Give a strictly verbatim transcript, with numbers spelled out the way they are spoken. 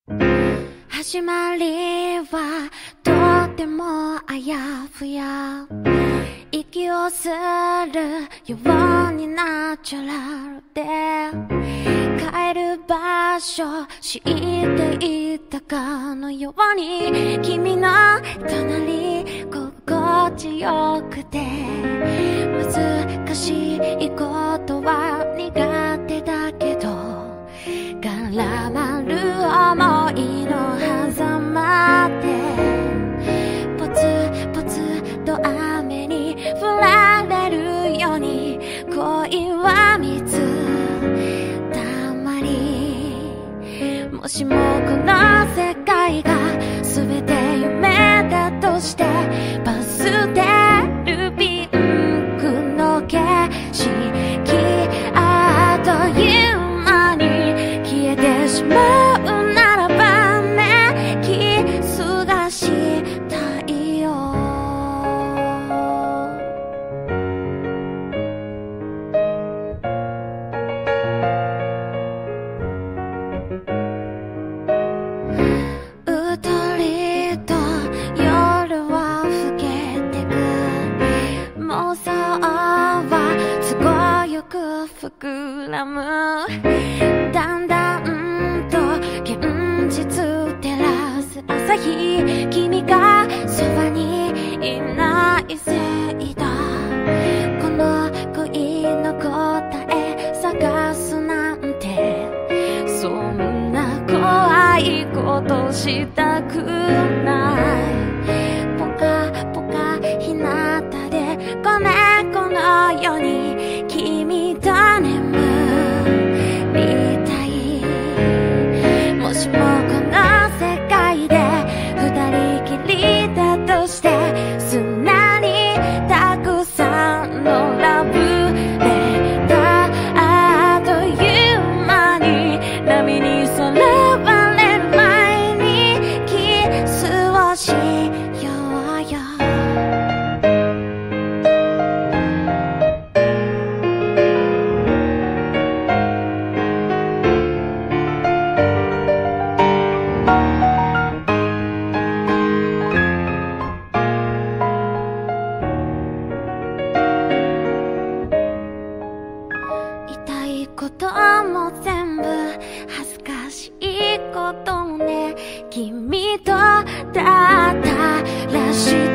始まりはとてもあやふや、息をするようにナチュラルで、帰る場所知っていたかのように、君の隣心地よくて、難しいことは苦手だけど、絡まる想いの狭間で、ポツポツと雨に降られるように、恋は水たまり、もしもこの世界が全て夢だとして、パステルピンクの景色、あっという間に消えてしまうならばね、キスがしたいよ。うとりと夜は更けてく、妄想は都合よく膨らむ、だんだんと現実照らす朝日、君がそばにいないせいだ、この恋の答え探すなんて、そんな怖いことしたくない。ポカポカ日向で子猫のように君と眠りたい。もしもこの世界で二人きりだとして、砂にたくさんのラブレター、あっという間に波にさらわれる前にキスをしようよ。痛いことも全部恥ずかしいこともね、君とだったらしい。